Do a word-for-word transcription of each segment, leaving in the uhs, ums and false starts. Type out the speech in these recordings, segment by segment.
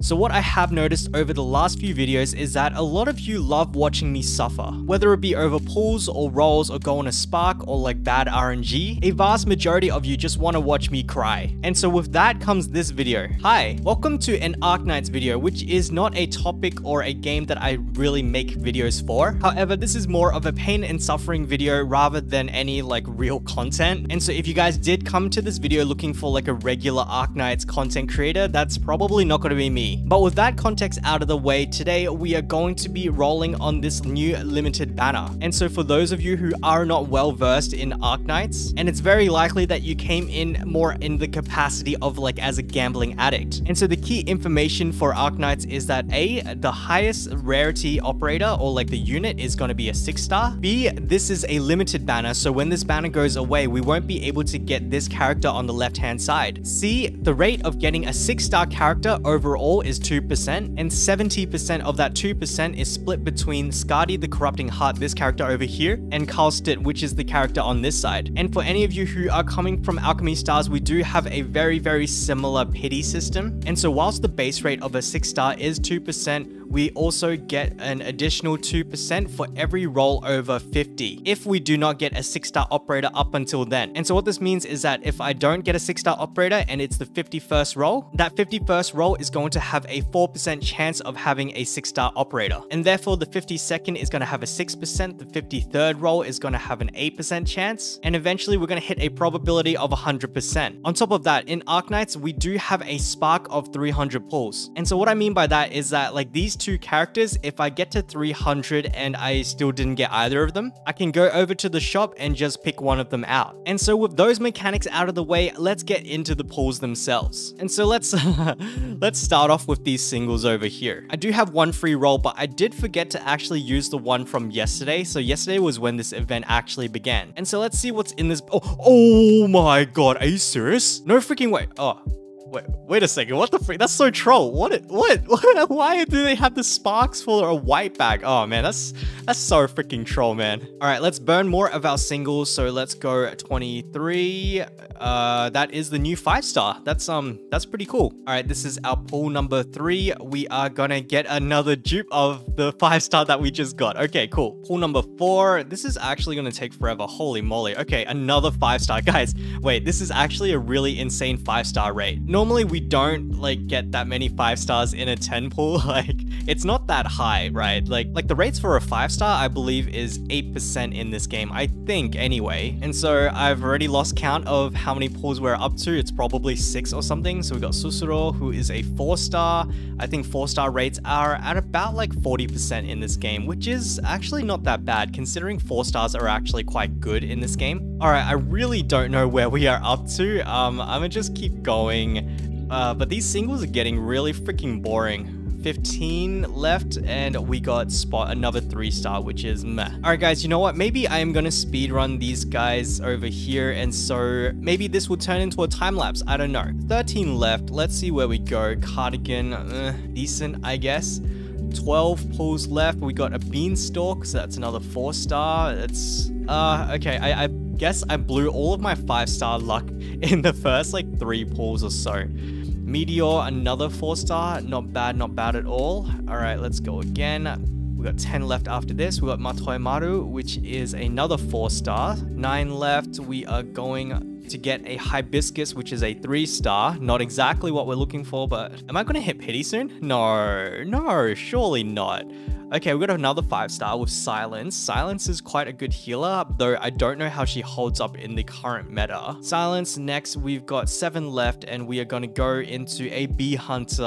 So what I have noticed over the last few videos is that a lot of you love watching me suffer, whether it be over pulls or rolls or go on a spark or like bad R N G. A vast majority of you just want to watch me cry. And so with that comes this video. Hi, welcome to an Arknights video, which is not a topic or a game that I really make videos for. However, this is more of a pain and suffering video rather than any like real content. And so if you guys did come to this video looking for like a regular Arknights content creator, that's probably not going to be me. But with that context out of the way, today we are going to be rolling on this new limited banner. And so for those of you who are not well versed in Arknights, and it's very likely that you came in more in the capacity of like as a gambling addict. And so the key information for Arknights is that A, the highest rarity operator or like the unit is going to be a six star. B, this is a limited banner, so when this banner goes away, we won't be able to get this character on the left hand side. C, the rate of getting a six star character overall is two percent, and seventy percent of that two percent is split between Skadi the Corrupting Heart, this character over here, and Karlstedt, which is the character on this side. And for any of you who are coming from Alchemy Stars, we do have a very, very similar pity system. And so whilst the base rate of a six star is two percent, we also get an additional two percent for every roll over fifty if we do not get a six star operator up until then. And so what this means is that if I don't get a six star operator and it's the fifty-first roll, that fifty-first roll is going to have a four percent chance of having a six star operator. And therefore the fifty-second is going to have a six percent, the fifty-third roll is going to have an eight percent chance, and eventually we're going to hit a probability of one hundred percent. On top of that, in Arknights, we do have a spark of three hundred pulls. And so what I mean by that is that like these two characters, if I get to three hundred and I still didn't get either of them, I can go over to the shop and just pick one of them out. And so with those mechanics out of the way, let's get into the pulls themselves. And so let's let's start off with these singles over here. I do have one free roll, but I did forget to actually use the one from yesterday. So yesterday was when this event actually began. And so let's see what's in this. Oh, oh my god, are you serious? No freaking way. Oh. Wait, wait a second, what the freak? That's so troll. What, what, what, why do they have the sparks for a white bag? Oh man, that's, that's so freaking troll, man. All right, let's burn more of our singles. So let's go twenty-three. Uh, that is the new five star. That's, um, that's pretty cool. All right, this is our pull number three. We are gonna get another dupe of the five star that we just got. Okay, cool. Pull number four. This is actually gonna take forever. Holy moly. Okay, another five star. Guys, wait, this is actually a really insane five star rate. Normally we don't like get that many five stars in a ten pull. Like it's not that high, right? Like like the rates for a five star I believe is eight percent in this game, I think anyway. And so I've already lost count of how many pulls we're up to. It's probably six or something. So we got Susuro, who is a four star. I think four star rates are at about like forty percent in this game, which is actually not that bad considering four stars are actually quite good in this game. All right, I really don't know where we are up to. Um, I'm gonna just keep going. Uh, but these singles are getting really freaking boring. fifteen left and we got spot another three star, which is meh. All right guys, you know what, maybe I am gonna speed run these guys over here, and so maybe this will turn into a time lapse. I don't know. Thirteen left. Let's see where we go. Cardigan, uh, decent I guess. twelve pulls left. We got a Beanstalk, so that's another four star. It's uh okay, I, I guess I blew all of my five star luck in the first like three pulls or so. Meteor, another four star. Not bad, not bad at all. All right, let's go again. We got ten left after this. We got Matoi Maru, which is another four star. Nine left. We are going to get a Hibiscus, which is a three star. Not exactly what we're looking for, but am I going to hit pity soon? No, no, surely not. Okay, we got another five star with Silence. Silence is quite a good healer, though I don't know how she holds up in the current meta. Silence, next we've got seven left, and we are going to go into a Bee Hunter.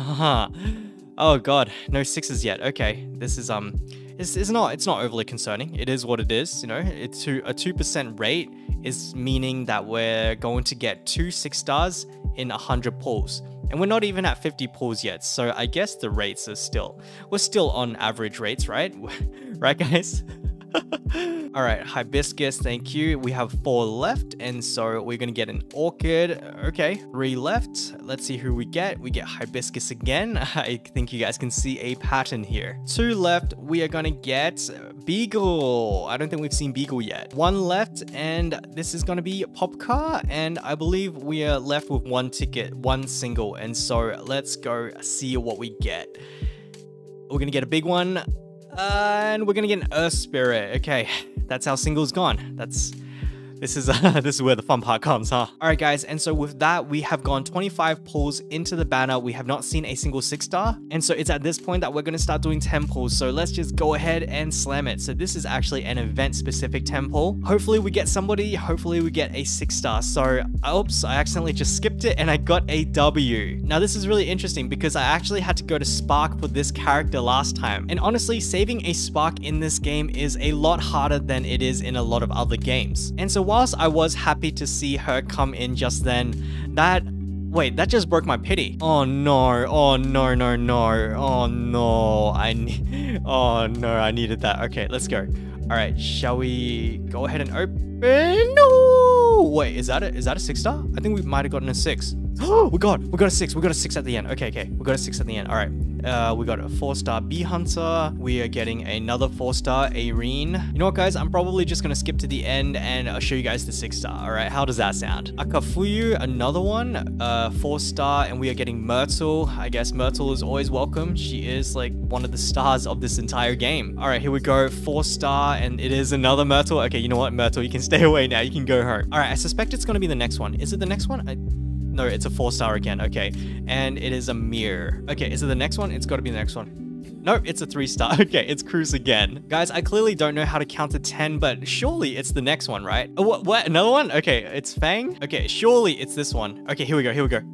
Oh god, no sixes yet. Okay, this is um, it's, it's not it's not overly concerning. It is what it is, you know. It's to a two percent rate is meaning that we're going to get two six stars in one hundred pulls. And we're not even at fifty pulls yet, so I guess the rates are still, we're still on average rates, right? Right, guys? All right, hibiscus, thank you. We have four left, and so we're gonna get an orchid. Okay, three left. Let's see who we get. We get hibiscus again. I think you guys can see a pattern here. Two left. We are gonna get beagle. I don't think we've seen beagle yet. One left, and this is gonna be popcar, and I believe we are left with one ticket, one single, and so let's go see what we get. We're gonna get a big one. Uh, and we're gonna get an Earth Spirit. Okay, that's our single's gone. That's this is uh, this is where the fun part comes, huh? All right, guys, and so with that, we have gone twenty-five pulls into the banner. We have not seen a single six star, and so it's at this point that we're gonna start doing ten pulls. So let's just go ahead and slam it. So this is actually an event-specific ten pull. Hopefully we get somebody. Hopefully we get a six star. So oops, I accidentally just skipped it, and I got a W. Now this is really interesting because I actually had to go to Spark for this character last time, and honestly, saving a Spark in this game is a lot harder than it is in a lot of other games. And so whilst I was happy to see her come in just then, that wait, that just broke my pity. Oh no, oh no, no, no, oh no, I need, oh no, I needed that. Okay, let's go. All right, shall we go ahead and open? No, wait, is that it? Is that a six star? I think we might have gotten a six. Oh, we got, we got a six. We got a six at the end. Okay, okay, we got a six at the end. All right. Uh, we got a four star Bee Hunter. We are getting another four star Irene. You know what, guys? I'm probably just gonna skip to the end and I'll show you guys the six star. All right, how does that sound? Akafuyu, another one, uh, four star, and we are getting Myrtle. I guess Myrtle is always welcome. She is like one of the stars of this entire game. All right, here we go, four star, and it is another Myrtle. Okay, you know what, Myrtle, you can stay away now. You can go home. All right, I suspect it's gonna be the next one. Is it the next one? I No, it's a four star again. Okay. And it is a mirror. Okay, is it the next one? It's got to be the next one. Nope, it's a three star. Okay, it's Cruz again. Guys, I clearly don't know how to count to ten, but surely it's the next one, right? Oh, what, what? Another one? Okay, it's Fang. Okay, surely it's this one. Okay, here we go. Here we go.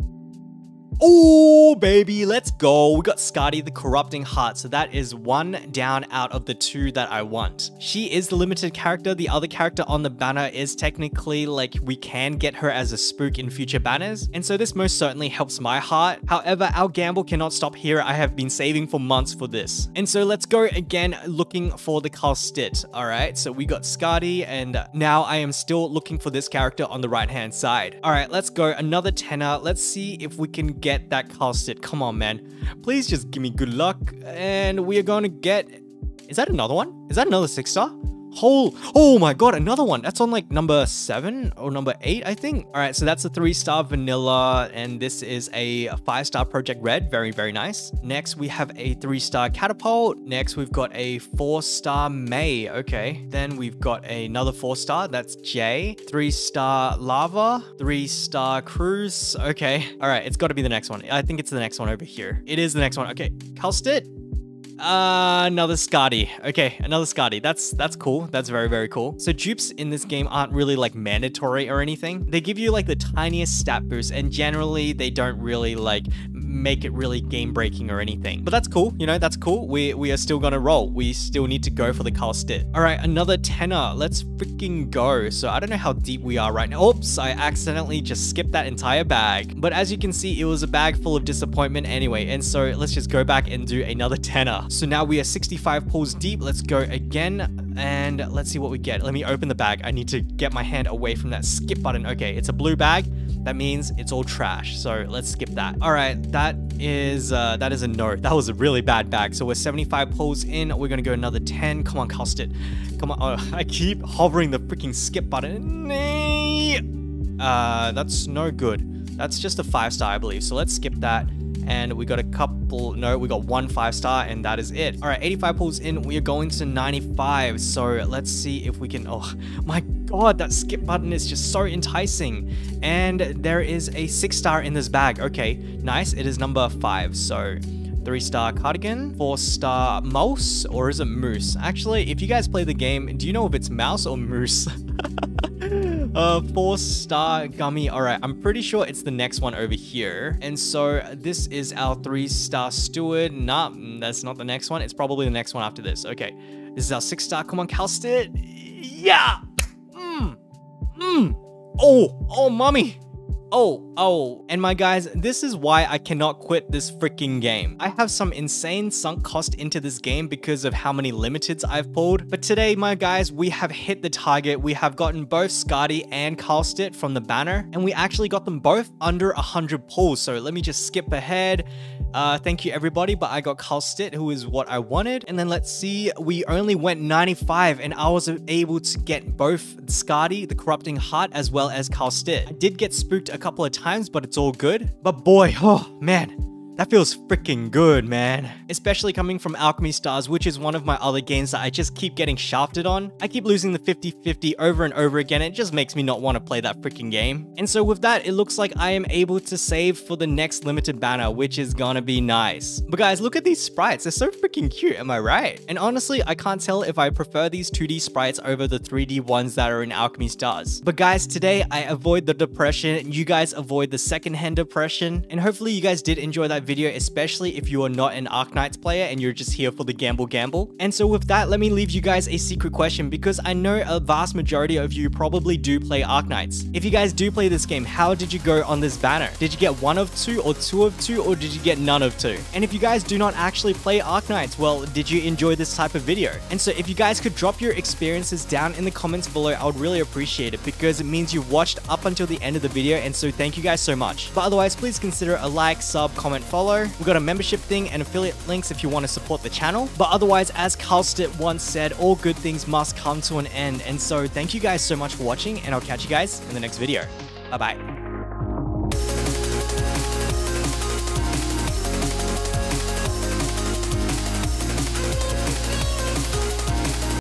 Oh, baby, let's go. We got Skadi, the Corrupting Heart. So that is one down out of the two that I want. She is the limited character. The other character on the banner is technically like we can get her as a spook in future banners. And so this most certainly helps my heart. However, our gamble cannot stop here. I have been saving for months for this. And so let's go again looking for the Kalstit. All right, so we got Skadi, and now I am still looking for this character on the right hand side. All right, let's go another tenner. Let's see if we can get that Kalstit. Come on, man. Please just give me good luck. And we are going to get... Is that another one? Is that another six star? Oh, oh my god, another one. That's on like number seven or number eight, I think. All right, so that's a three star vanilla, and this is a five star Project Red. Very, very nice. Next, we have a three star catapult. Next, we've got a four star May. Okay. Then we've got another four star. That's J. Three star lava. Three star cruise. Okay. All right, it's got to be the next one. I think it's the next one over here. It is the next one. Okay. Kalstit. Uh, another Skadi. Okay, another Skadi. That's that's cool. That's very, very cool. So dupes in this game aren't really like mandatory or anything. They give you like the tiniest stat boost, and generally they don't really like make it really game breaking or anything. But that's cool. You know, that's cool. We we are still gonna roll. We still need to go for the Kalstit. All right, another tenner. Let's freaking go. So I don't know how deep we are right now. Oops, I accidentally just skipped that entire bag. But as you can see, it was a bag full of disappointment anyway. And so let's just go back and do another tenner. So now we are sixty-five pulls deep. Let's go again and let's see what we get. Let me open the bag. I need to get my hand away from that skip button. Okay, it's a blue bag. That means it's all trash. So let's skip that. All right, that is uh, that is a no. That was a really bad bag. So we're seventy-five pulls in. We're gonna go another ten. Come on, Kalstit. Come on. Oh, I keep hovering the freaking skip button. Uh, that's no good. That's just a five star, I believe. So let's skip that. And we got a couple, no, we got one five star, and that is it. All right, eighty-five pulls in, we are going to ninety-five. So let's see if we can, oh my god, that skip button is just so enticing. And there is a six star in this bag. Okay, nice. It is number five. So three star cardigan, four star mouse, or is it moose? Actually, if you guys play the game, do you know if it's mouse or moose? Uh, four star gummy. All right, I'm pretty sure it's the next one over here. And so this is our three star steward. Nah, that's not the next one. It's probably the next one after this. Okay, this is our six star. Come on, Kalstit. Yeah. Mm. Mm. Oh, oh, mommy. Oh, oh, and my guys, this is why I cannot quit this freaking game. I have some insane sunk cost into this game because of how many limiteds I've pulled. But today, my guys, we have hit the target. We have gotten both Skadi and Karlstedt from the banner, and we actually got them both under one hundred pulls. So let me just skip ahead. Uh, thank you everybody, but I got Karlstedt, who is what I wanted. And then let's see, we only went ninety-five and I was able to get both Skadi, the Corrupting Heart, as well as Karlstedt. I did get spooked a couple of times, but it's all good. But boy, oh man. That feels freaking good, man. Especially coming from Alchemy Stars, which is one of my other games that I just keep getting shafted on. I keep losing the fifty fifty over and over again. It just makes me not want to play that freaking game. And so with that, it looks like I am able to save for the next limited banner, which is gonna be nice. But guys, look at these sprites. They're so freaking cute, am I right? And honestly, I can't tell if I prefer these two D sprites over the three D ones that are in Alchemy Stars. But guys, today I avoid the depression. You guys avoid the secondhand depression. And hopefully you guys did enjoy that video, especially if you are not an Arknights player and you're just here for the gamble gamble. And so with that, let me leave you guys a secret question, because I know a vast majority of you probably do play Arknights. If you guys do play this game, how did you go on this banner? Did you get one of two or two of two, or did you get none of two? And if you guys do not actually play Arknights, well, did you enjoy this type of video? And so if you guys could drop your experiences down in the comments below, I would really appreciate it, because it means you've watched up until the end of the video, and so thank you guys so much. But otherwise, please consider a like, sub, comment, follow. We've got a membership thing and affiliate links if you want to support the channel. But otherwise, as Karlstedt once said, all good things must come to an end. And so thank you guys so much for watching, and I'll catch you guys in the next video. Bye bye.